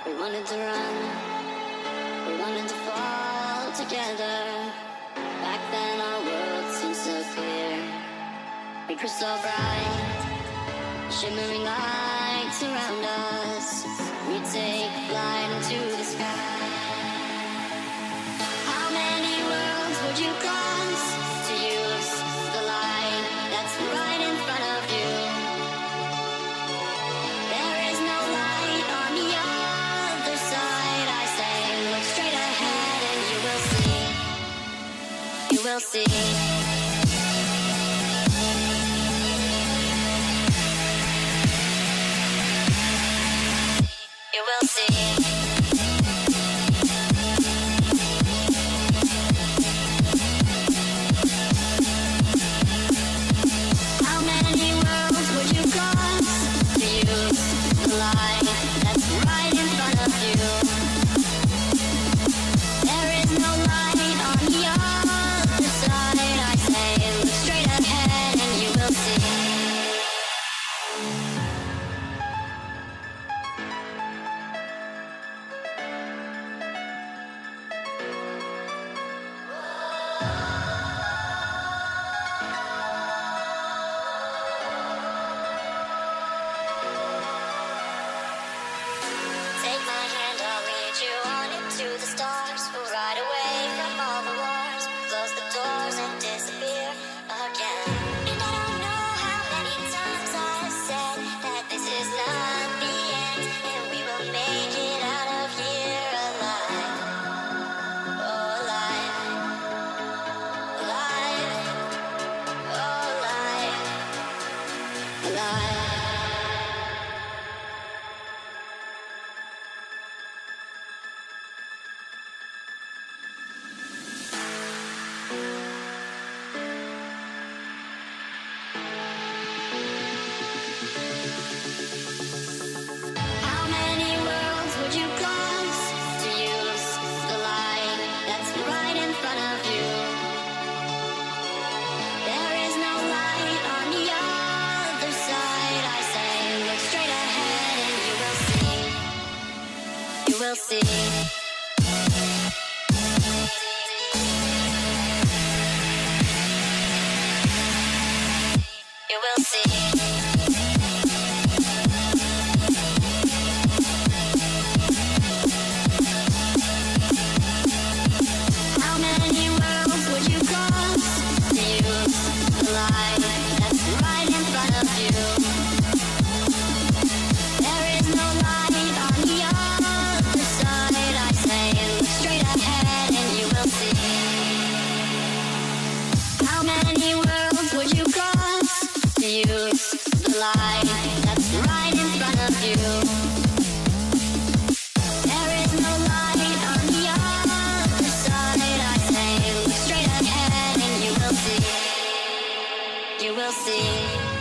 We wanted to run, we wanted to fall together. Back then our world seemed so clear. We grew so bright, shimmering lights around us. We take flight into the sky. How many worlds would you cross to use the light that's right in front of you? There is no light on the other side. I say, look straight ahead and you will see. You will see. You will see. How many worlds would you cross to use the light that's right in front of you? There is no light on the other side. I say, look straight ahead and you will see. Take my hand, I'll lead you on into the stars. We'll ride away from all the wars, close the doors and disappear again. And I don't know how many times I've said that this is not the end, and we will make it out of here alive. Oh, alive. Alive. Oh, alive. Alive. How many worlds would you cross to use the light that's right in front of you? There is no light on the other side. I say, look straight ahead and you will see. You will see. You will see. How many worlds would you cross to use the light that's right in front of you? There is no light on the other side. I say, look straight ahead and you will see. How many worlds would you cross to use the light that's right in front of you? There is no light on the other side. I say, look straight ahead and you will see. You will see.